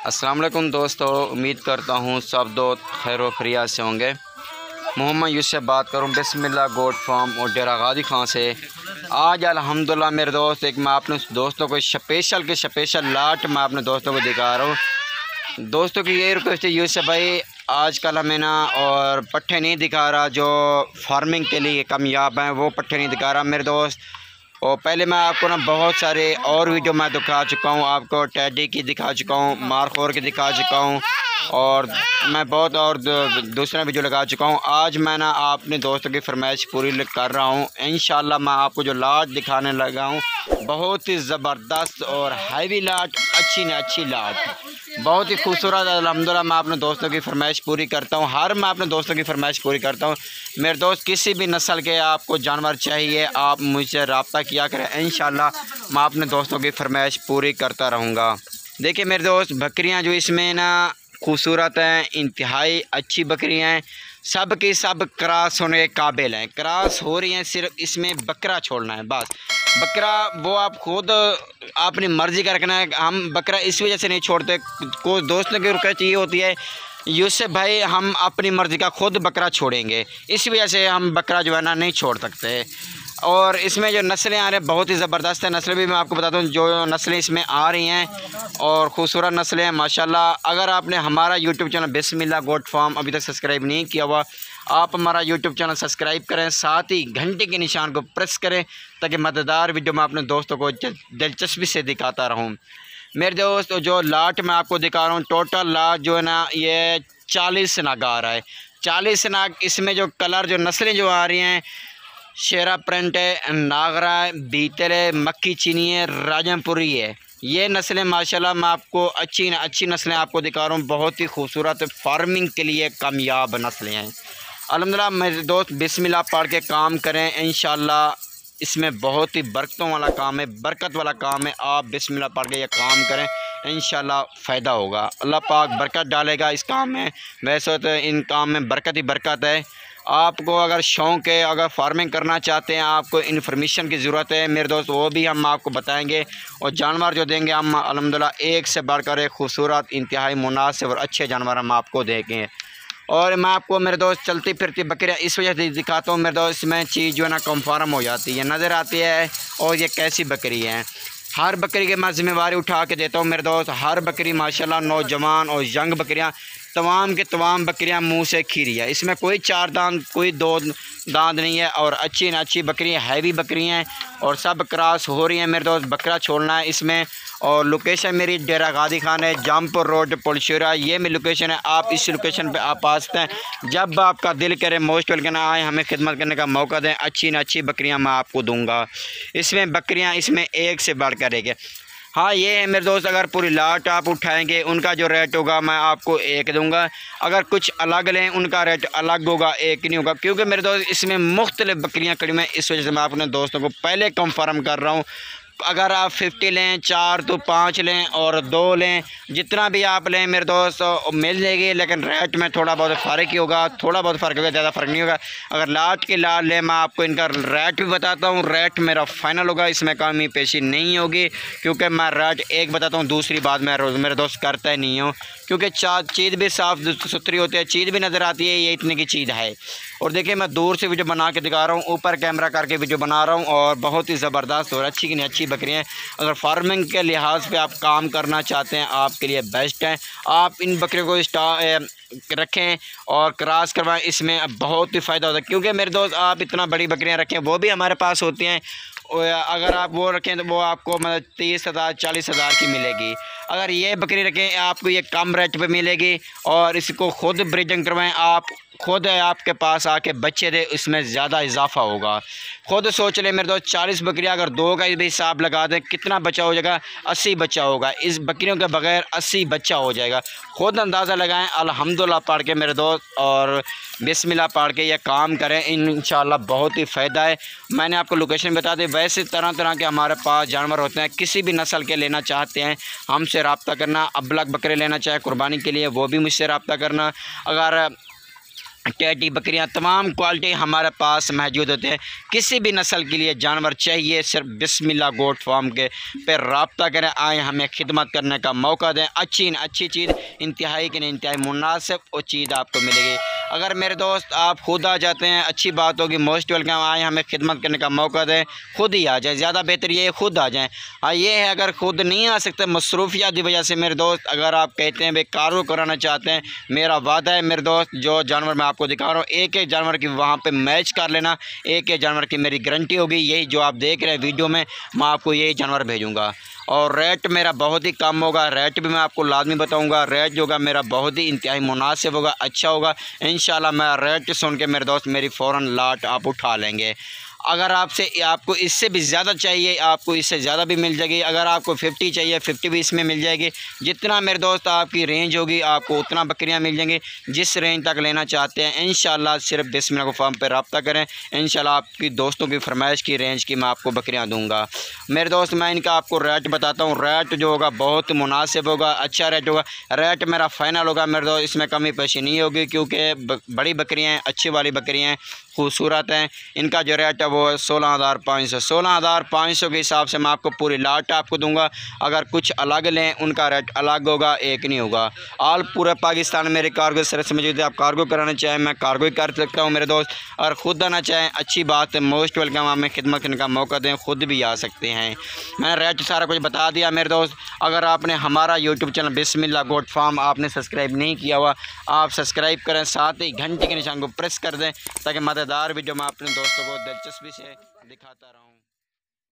अस्सलाम वालेकुम दोस्तों, उम्मीद करता हूँ सब दोस्त खैर व खैरियत से होंगे। मोहम्मद यूसुफ बात करूँ बिस्मिल्लाह गोट फार्म और डेरा गाजी खां से। आज अल्हम्दुलिल्लाह मेरे दोस्त एक मैं अपने दोस्तों को स्पेशल लाट मैं अपने दोस्तों को दिखा रहा हूँ। दोस्तों की ये रिक्वेस्ट है यूसुफ भाई आजकल हमें ना और पट्ठे नहीं दिखा रहा जो फार्मिंग के लिए कामयाब हैं, वो पट्ठे नहीं दिखा रहा मेरे दोस्त। और पहले मैं आपको ना बहुत सारे और वीडियो मैं दिखा चुका हूँ, आपको टैडी की दिखा चुका हूँ, मारखोर की दिखा चुका हूँ और मैं बहुत और दूसरा वीडियो लगा चुका हूँ। आज मैं ना अपने दोस्तों की फरमाइश पूरी कर रहा हूँ। इंशाल्लाह मैं आपको जो लाट दिखाने लगा हूँ बहुत ही ज़बरदस्त और हैवी लाट, अच्छी लाट, बहुत ही खूबसूरत। अल्हम्दुलिल्लाह मैं अपने दोस्तों की फरमाइश पूरी करता हूँ, मैं अपने दोस्तों की फरमाइश पूरी करता हूँ। मेरे दोस्त किसी भी नस्ल के आपको जानवर चाहिए आप मुझसे रब्ता किया करें, इंशाल्लाह मैं अपने दोस्तों की फरमाइश पूरी करता रहूँगा। देखिए मेरे दोस्त बकरियाँ जो इसमें ना खूबसूरत हैं, इंतहाई अच्छी बकरियाँ हैं, सब की सब क्रॉस होने के काबिल हैं। क्रॉस हो रही हैं, सिर्फ इसमें बकरा छोड़ना है बस। बकरा वो आप खुद अपनी मर्ज़ी का रखना है। हम बकरा इस वजह से नहीं छोड़ते, कोई दोस्तों की रिक्वेस्ट ये होती है यूसुफ भाई हम अपनी मर्ज़ी का खुद बकरा छोड़ेंगे, इस वजह से हम बकरा जो है ना नहीं छोड़ सकते। और इसमें जो नस्लें आ रही हैं बहुत ही ज़बरदस्त है। नस्लें भी मैं आपको बताता हूँ जो नस्लें इसमें आ रही हैं और ख़ूबसूरत नस्लें हैं माशाल्लाह। अगर आपने हमारा YouTube channel Bismillah goat farm अभी तक सब्सक्राइब नहीं किया हुआ, आप हमारा यूट्यूब चैनल सब्सक्राइब करें, साथ ही घंटे के निशान को प्रेस करें ताकि मज़ेदार वीडियो मैं अपने दोस्तों को दिलचस्पी से दिखाता रहूँ। मेरे दोस्त जो लाट मैं आपको दिखा रहा हूँ टोटल लाट जो है ना ये 40 नाग आ रहा है। 40 नाग इसमें जो कलर जो नस्लें जो आ रही हैं शेरा प्रिंट है, नागरा है, बीतल है, मक्की चीनी है, राजमपुरी है। ये नस्लें माशाल्लाह मैं आपको अच्छी नस्लें आपको दिखा रहा हूँ, बहुत ही खूबसूरत फार्मिंग के लिए कामयाब नस्लें हैं। अल्हम्दुलिल्लाह मेरे दोस्त बिस्मिल्लाह पढ़ के काम करें, इंशाल्लाह इसमें बहुत ही बरकतों वाला काम है, बरकत वाला काम है। आप बिस्मिल्लाह पढ़ के ये काम करें, इंशाल्लाह फ़ायदा होगा, अल्लाह पाक बरकत डालेगा इस काम में। वैसे तो इन काम में बरकत ही बरकत है। आपको अगर शौक़ है, अगर फार्मिंग करना चाहते हैं, आपको इन्फॉर्मेशन की ज़रूरत है मेरे दोस्त, वो भी हम आपको बताएंगे। और जानवर जो देंगे हम अल्हम्दुलिल्लाह एक से बढ़कर एक खूबसूरत इंतहाई मुनासिब और अच्छे जानवर हम आपको देंगे। और मैं आपको मेरे दोस्त चलती फिरती बकरियाँ इस वजह से दिखाता हूँ मेरे दोस्त, इसमें चीज़ जो है ना कन्फर्म हो जाती है, नज़र आती है और ये कैसी बकरी है। हर बकरी के मैं ज़िम्मेवारी उठा के देता हूँ मेरे दोस्त। हर बकरी माशाल्लाह नौजवान और यंग बकरियाँ तमाम के तमाम बकरियाँ मुंह से खीरी है, इसमें कोई 4 दांत कोई 2 दांत नहीं है। और अच्छी बकरियाँ हैवी बकरियाँ हैं और सब क्रॉस हो रही हैं मेरे दोस्त। बकरा छोड़ना है इसमें। और लोकेशन मेरी डेरा गाजी खान है, जामपुर रोड पुलशुरा, ये मेरी लोकेशन है। आप इस लोकेशन पे आप आ सकते हैं, जब आपका दिल करे मोस्ट वेलकम आए, हमें खिदमत करने का मौका दें। अच्छी बकरियाँ मैं आपको दूँगा। इसमें बकरियाँ इसमें एक से बढ़कर एक है। हाँ ये है मेरे दोस्त, अगर पूरी लाट आप उठाएंगे उनका जो रेट होगा मैं आपको एक दूंगा, अगर कुछ अलग लें उनका रेट अलग होगा, एक नहीं होगा। क्योंकि मेरे दोस्त इसमें मुख्तलिफ बकरियां कड़ी में, इस वजह से मैं अपने दोस्तों को पहले कंफर्म कर रहा हूँ। अगर आप 50 लें, 4 तो 5 लें और 2 लें, जितना भी आप लें मेरे दोस्त मिल जाएगी, लेकिन रेट में थोड़ा बहुत फ़र्क ही होगा, थोड़ा बहुत फ़र्क होगा, ज़्यादा फ़र्क नहीं होगा। अगर लाट के लाट लें मैं आपको इनका रेट भी बताता हूँ, रेट मेरा फ़ाइनल होगा, इसमें कमी पेशी नहीं होगी। क्योंकि मैं रेट एक बताता हूँ, दूसरी बात मैं मेरे दोस्त करता ही नहीं हूँ, क्योंकि चीज़ भी साफ़ सुथरी होती है, चीज़ भी नज़र आती है ये इतने की चीज़ है। और देखिए मैं दूर से वीडियो बना के दिखा रहा हूँ, ऊपर कैमरा करके वीडियो बना रहा हूँ और बहुत ही ज़बरदस्त और अच्छी बकरियाँ। अगर फार्मिंग के लिहाज पे आप काम करना चाहते हैं आपके लिए बेस्ट है। आप इन बकरियों को रखें और क्रॉस करवाएं, इसमें बहुत ही फ़ायदा होता है। क्योंकि मेरे दोस्त आप इतना बड़ी बकरियां रखें, वो भी हमारे पास होती हैं, अगर आप वो रखें तो वो आपको मतलब 30,000 40,000 की मिलेगी। अगर ये बकरी रखें आपको ये कम रेट पे मिलेगी। और इसको खुद ब्रीडिंग करवाएं, आप खुद आपके पास आके बच्चे दे, इसमें ज़्यादा इजाफा होगा। खुद सोच लें मेरे दोस्त 40 बकरियां अगर 2 का भी हिसाब लगा दें कितना बच्चा हो जाएगा, 80 बच्चा होगा। इस बकरियों के बगैर 80 बच्चा हो जाएगा। खुद अंदाज़ा लगाएं अल्हम्दुलिल्लाह पढ़ के मेरे दोस्त और बिस्मिल्लाह पढ़ के ये काम करें, इंशाल्लाह बहुत ही फ़ायदा है। मैंने आपको लोकेशन बता दी। वैसे तरह के हमारे पास जानवर होते हैं, किसी भी नस्ल के लेना चाहते हैं हमसे रब्ता करना। अबलग बकरे लेना चाहे कुर्बानी के लिए वो भी मुझसे रब्ता करना। अगर टेडी बकरियां तमाम क्वालिटी हमारे पास मौजूद होते हैं। किसी भी नस्ल के लिए जानवर चाहिए सिर्फ बिस्मिल्लाह गोट फार्म के पर रब्ता करें, आए हमें खिदमत करने का मौका दें। अच्छी चीज़ इंतहाई के इंतहाई मुनासिब और चीज़ आपको मिलेगी। अगर मेरे दोस्त आप खुद आ जाते हैं अच्छी बात होगी, मोस्ट वेलकम। आए हमें खिदमत करने का मौका दें, खुद ही आ जाए, ज़्यादा बेहतर ये खुद आ जाएँ। हाँ ये है, अगर खुद नहीं आ सकते मसरूफियात की वजह से मेरे दोस्त, अगर आप कहते हैं भाई कार्गो कराना चाहते हैं, मेरा वादा है मेरे दोस्त जो जानवर मैं आपको दिखा रहा हूँ एक एक जानवर की वहाँ पे मैच कर लेना, एक एक जानवर की मेरी गारंटी होगी। यही जो आप देख रहे हैं वीडियो में, मैं आपको यही जानवर भेजूँगा और रेट मेरा बहुत ही कम होगा। रेट भी मैं आपको लाजमी बताऊंगा। रेट जो होगा मेरा बहुत ही इंतहाई मुनासिब होगा, अच्छा होगा इंशाल्लाह। मैं रेट सुन के मेरे दोस्त मेरी फ़ौरन लाट आप उठा लेंगे। अगर आपको इससे भी ज़्यादा चाहिए, आपको इससे ज़्यादा भी मिल जाएगी। अगर आपको 50 चाहिए 50 भी इसमें मिल जाएगी। जितना मेरे दोस्त आपकी रेंज होगी आपको उतना बकरियां मिल जाएंगी। जिस रेंज तक लेना चाहते हैं इंशाल्लाह सिर्फ बिस्मिल्लाह को फार्म पर रब्ता करें, इंशाल्लाह आपकी दोस्तों की फरमाइश की रेंज की मैं आपको बकरियां दूंगा। मेरे दोस्त मैं इनका आपको रेट बताता हूँ। रेट जो होगा बहुत मुनासिब होगा, अच्छा रेट होगा। रेट मेरा फ़ाइनल होगा मेरे दोस्त, इसमें कमी पेशी नहीं होगी क्योंकि बड़ी बकरियाँ हैं, अच्छी वाली बकरियाँ हैं, खूबसूरत हैं। इनका जो रेट है वो 16,500 16,500 के हिसाब से मैं आपको पूरी लाट आपको दूंगा। अगर कुछ अलग लें उनका रेट अलग होगा, एक नहीं होगा। ऑल पूरे पाकिस्तान मेरे कार्गो सर्विस मौजूद है। आप कार्गो कराना चाहें मैं कार्गो ही कर सकता हूँ मेरे दोस्त। और ख़ुद आना चाहें अच्छी बात है, मोस्ट वेलकम। हमें खिदमत करने का मौका दें, ख़ुद भी आ सकते हैं। मैंने रेट सारा कुछ बता दिया मेरे दोस्त। अगर आपने हमारा YouTube channel Bismillah goat farm आपने सब्सक्राइब नहीं किया हुआ, आप सब्सक्राइब करें, साथ ही घंटे के निशान को प्रेस कर दें ताकि मददगार वीडियो मैं अपने दोस्तों को दिलचस्पी से दिखाता रहूँ।